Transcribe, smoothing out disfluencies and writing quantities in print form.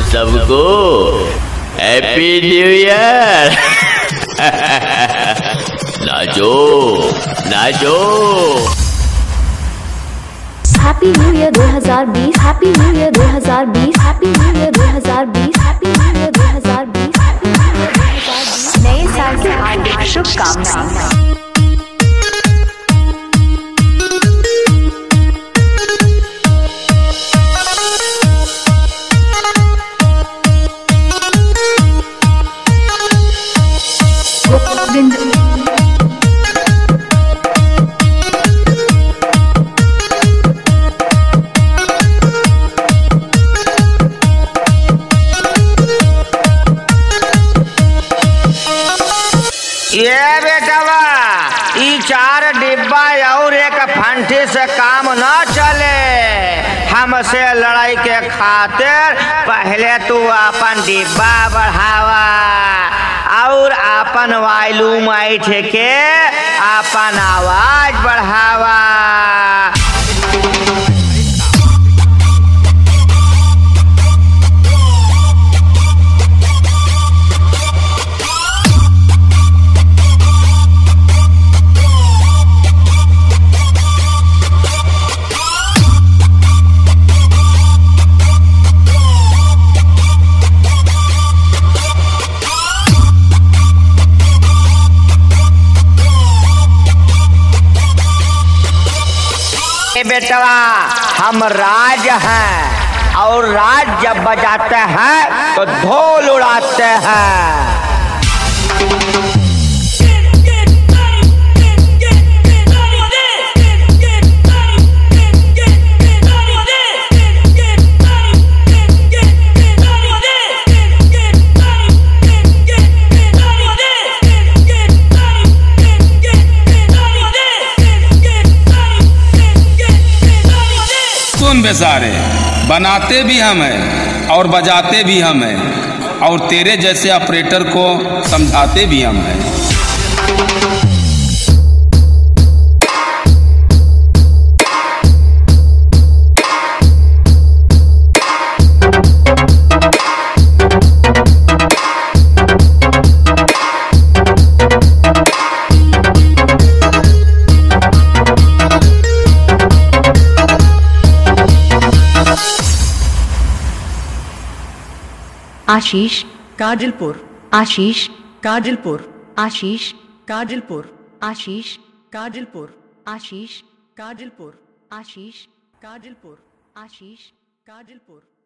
सबको happy new year. नाचो नाचो। Happy new year 2020, happy new year 2020, happy new year 2020, happy new year 2020, happy new year 2020। नए साल की हार्दिक शुभकामनाएं। ये बेटवा ई 4 डिब्बा और एक फंटी से काम न चले। हमसे लड़ाई के खातिर पहले तू अपन डिब्बा बढ़ावा और अपन वॉल्यूम ऐठ के अपन आवाज बढ़ावा। बेटवा हम राज हैं और राज जब बजाते हैं तो ढोल उड़ाते हैं। सुन बेसारे, बनाते भी हम हैं और बजाते भी हम हैं और तेरे जैसे ऑपरेटर को समझाते भी हम हैं। आशीष काजलपुर, आशीष काजलपुर, आशीष काजलपुर, आशीष काजलपुर, आशीष काजलपुर, आशीष काजलपुर, आशीष काजलपुर।